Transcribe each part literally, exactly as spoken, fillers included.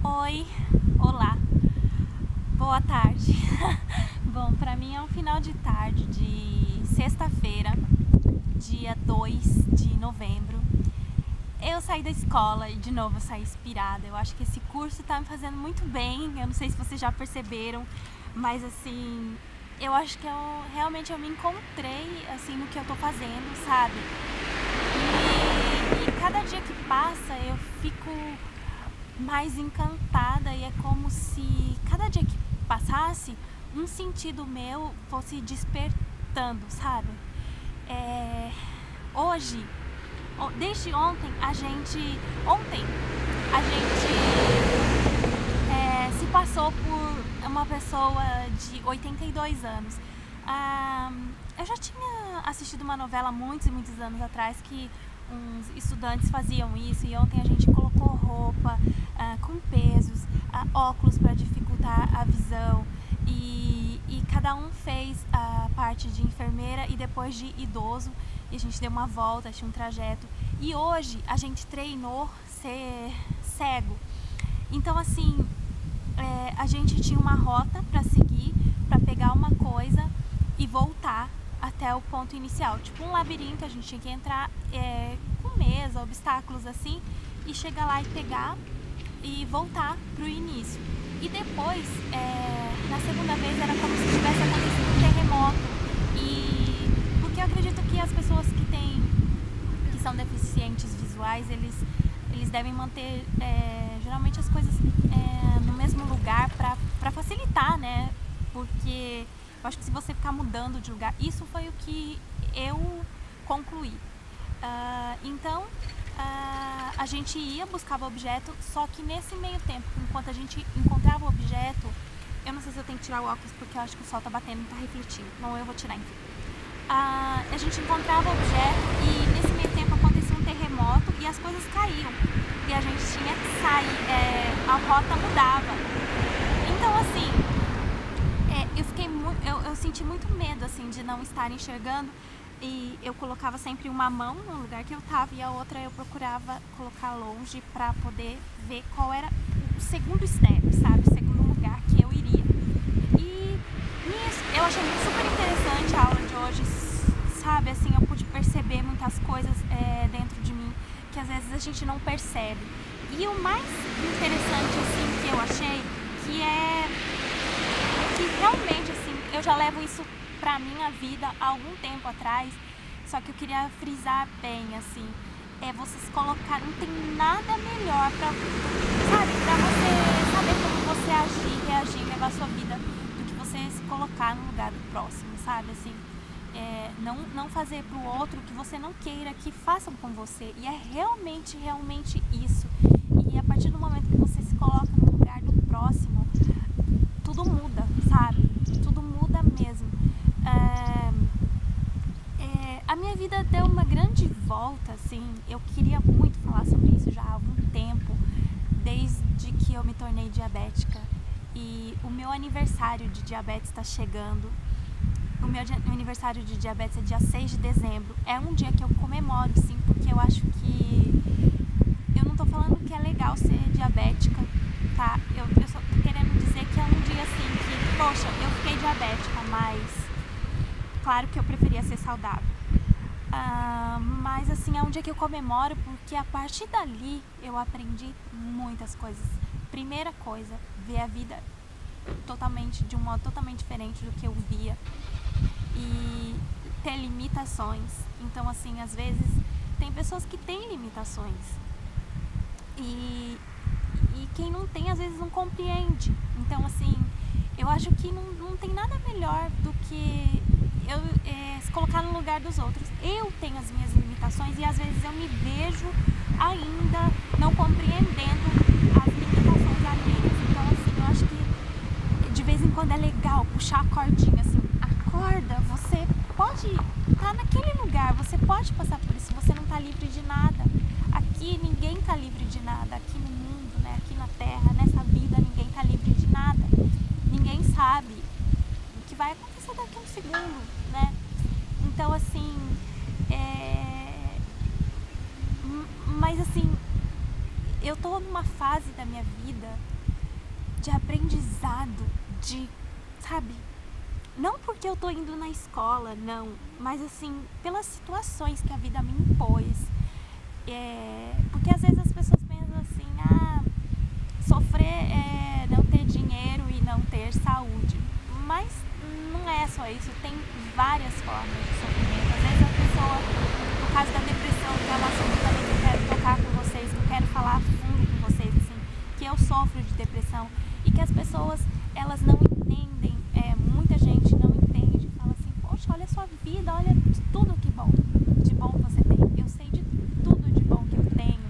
Oi, olá, boa tarde. Bom, pra mim é um final de tarde de sexta-feira, dia dois de novembro. Eu saí da escola e de novo eu saí inspirada. Eu acho que esse curso tá me fazendo muito bem. Eu não sei se vocês já perceberam, mas assim, eu acho que eu realmente eu me encontrei assim no que eu tô fazendo, sabe? E, e cada dia que passa eu fico mais encantada e é como se cada dia que passasse um sentido meu fosse despertando, sabe? É, hoje, desde ontem a gente, ontem a gente é, se passou por uma pessoa de oitenta e dois anos. Ah, eu já tinha assistido uma novela muitos e muitos anos atrás que uns estudantes faziam isso e ontem a gente colocou roupa ah, com pesos, ah, óculos para dificultar a visão e, e cada um fez a parte de enfermeira e depois de idoso e a gente deu uma volta, tinha um trajeto e hoje a gente treinou ser cego. Então assim, é, a gente tinha uma rota para seguir, para pegar uma coisa e voltar até o ponto inicial, tipo um labirinto, a gente tinha que entrar é, com mesa, obstáculos assim, e chegar lá e pegar e voltar pro início. E depois, é, na segunda vez, era como se tivesse acontecido um terremoto, e porque eu acredito que as pessoas que têm, que são deficientes visuais, eles, eles devem manter é, geralmente as coisas é, no mesmo lugar para facilitar, né? Porque eu acho que se você ficar mudando de lugar, isso foi o que eu concluí. Uh, então, uh, a gente ia, buscava o objeto, só que nesse meio tempo, enquanto a gente encontrava o objeto, eu não sei se eu tenho que tirar o óculos porque eu acho que o sol tá batendo, não tá refletindo, não, eu vou tirar, enfim. Uh, a gente encontrava o objeto e nesse meio tempo acontecia um terremoto e as coisas caíam. E a gente tinha que sair, é, a rota mudava. Então, assim, eu fiquei muito, eu, eu senti muito medo assim de não estar enxergando e eu colocava sempre uma mão no lugar que eu estava e a outra eu procurava colocar longe para poder ver qual era o segundo step, sabe, o segundo lugar que eu iria. E nisso eu achei super interessante a aula de hoje, sabe, assim, eu pude perceber muitas coisas é, dentro de mim que às vezes a gente não percebe. E o mais interessante assim que eu achei que é que realmente, assim, eu já levo isso pra minha vida há algum tempo atrás, só que eu queria frisar bem, assim, é você se colocar, não tem nada melhor pra, sabe, pra você saber como você agir, reagir, levar a sua vida, do que você se colocar no lugar do próximo, sabe, assim, é, não, não fazer pro outro o que você não queira que façam com você, e é realmente, realmente isso, e a partir do momento que você se coloca no lugar do próximo, tudo muda, sabe? Tudo muda mesmo. É, é, a minha vida deu uma grande volta, assim. Eu queria muito falar sobre isso já há algum tempo, desde que eu me tornei diabética. E o meu aniversário de diabetes está chegando. O meu aniversário de diabetes é dia seis de dezembro. É um dia que eu comemoro, sim, porque eu acho que... Eu não tô falando que é legal ser diabética, tá? Eu, eu só tô querendo dizer que é um dia assim que, poxa, eu fiquei diabética, mas claro que eu preferia ser saudável. Uh, mas assim, é um dia que eu comemoro porque a partir dali eu aprendi muitas coisas. Primeira coisa, ver a vida totalmente, de um modo totalmente diferente do que eu via e ter limitações. Então assim, às vezes tem pessoas que têm limitações e E quem não tem, às vezes, não compreende. Então, assim, eu acho que não, não tem nada melhor do que eu é, se colocar no lugar dos outros. Eu tenho as minhas limitações e, às vezes, eu me vejo ainda não compreendendo as limitações alheias. Então, assim, eu acho que, de vez em quando, é legal puxar a cordinha, assim. Acorda, você pode estar naquele lugar, você pode passar por isso, você não está livre de nada. Aqui, ninguém está livre de nada. Aqui no mundo, aqui na Terra, nessa vida, ninguém está livre de nada. Ninguém sabe o que vai acontecer daqui a um segundo, né? Então, assim, é... mas assim, eu tô tô numa fase da minha vida de aprendizado, de, sabe, não porque eu tô indo na escola, não, mas assim, pelas situações que a vida me impôs. É, porque às vezes as pessoas pensam assim, ah, sofrer é não ter dinheiro e não ter saúde. Mas não é só isso, tem várias formas de sofrimento. Às vezes a pessoa, no caso da depressão, que é um assunto também que eu quero tocar com vocês, que eu quero falar a fundo com vocês, assim, que eu sofro de depressão e que as pessoas, elas não entendem, é, muita gente não entende, fala assim, poxa, olha a sua vida, olha tudo que bom, de bom você tem. Eu sei de tudo de bom que eu tenho.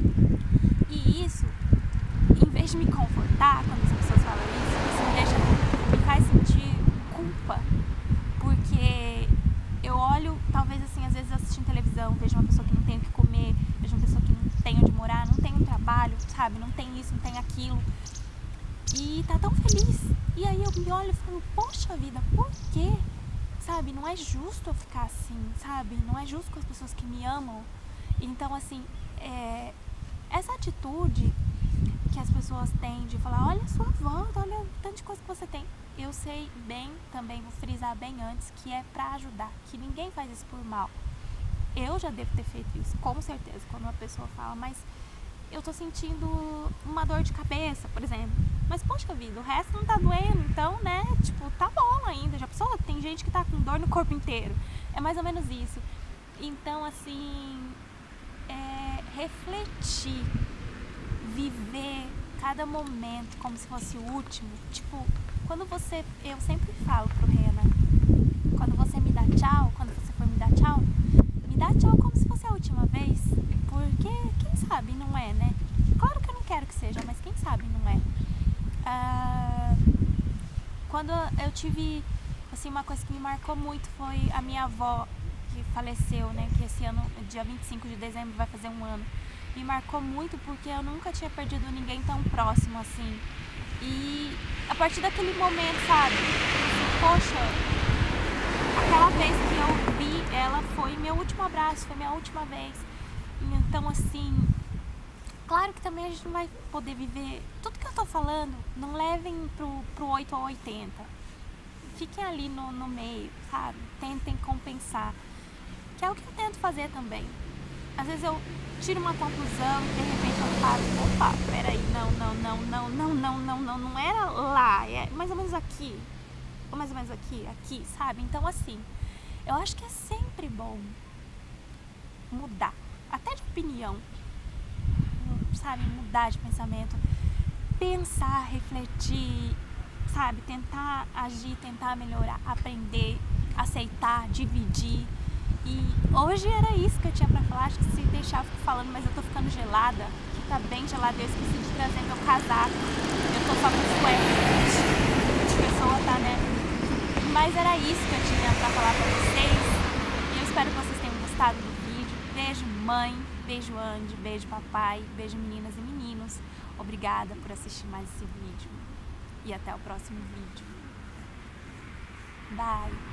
E isso, em vez de me confortar quando as pessoas falam isso, isso me deixa, me faz sentir culpa, porque eu olho, talvez assim, às vezes assistindo televisão, vejo uma pessoa que não tem o que comer, vejo uma pessoa que não tem onde morar, não tem um trabalho, sabe, não tem isso, não tem aquilo, e tá tão feliz, e aí eu me olho e falo, poxa vida, por quê? Sabe, não é justo eu ficar assim, sabe, não é justo com as pessoas que me amam. Então assim, é, essa atitude que as pessoas têm de falar, olha a sua volta, olha o tanto de coisa que você tem. Eu sei bem, também vou frisar bem antes, que é pra ajudar, que ninguém faz isso por mal. Eu já devo ter feito isso, com certeza, quando uma pessoa fala, mas eu tô sentindo uma dor de cabeça, por exemplo. Mas, poxa vida, o resto não tá doendo, então, né, tipo, tá bom ainda. Já pensou? Tem gente que tá com dor no corpo inteiro. É mais ou menos isso. Então, assim, é refletir, viver cada momento como se fosse o último. Tipo, quando você, eu sempre falo pro Renan, quando você me dá tchau, quando você for me dar tchau, me dá tchau como se fosse a última vez, porque quem sabe não é, né? Claro que eu não quero que seja, mas quem sabe não é. Ah, quando eu tive, assim, uma coisa que me marcou muito foi a minha avó, que faleceu, né? Que esse ano, dia vinte e cinco de dezembro, vai fazer um ano. Me marcou muito porque eu nunca tinha perdido ninguém tão próximo assim. E a partir daquele momento, sabe? Assim, poxa, aquela vez que eu vi ela foi meu último abraço, foi minha última vez. Então, assim, claro que também a gente não vai poder viver tudo que eu tô falando. Não levem pro, pro oito ou oitenta. Fiquem ali no, no meio, sabe? Tentem compensar. Que é o que eu tento fazer também. Às vezes eu tiro uma conclusão e de repente eu paro, opa, peraí, não, não, não, não, não, não, não, não, não era lá, é mais ou menos aqui, ou mais ou menos aqui, aqui, sabe? Então assim, eu acho que é sempre bom mudar, até de opinião, sabe? Mudar de pensamento, pensar, refletir, sabe? Tentar agir, tentar melhorar, aprender, aceitar, dividir. E hoje era isso que eu tinha pra falar, acho que se deixar eu fico falando, mas eu tô ficando gelada, que tá bem gelada, eu esqueci de trazer meu casaco, eu tô só com suéter, de pessoa tá, né? Mas era isso que eu tinha pra falar pra vocês, e eu espero que vocês tenham gostado do vídeo. Beijo mãe, beijo Andy, beijo papai, beijo meninas e meninos, obrigada por assistir mais esse vídeo, e até o próximo vídeo. Bye!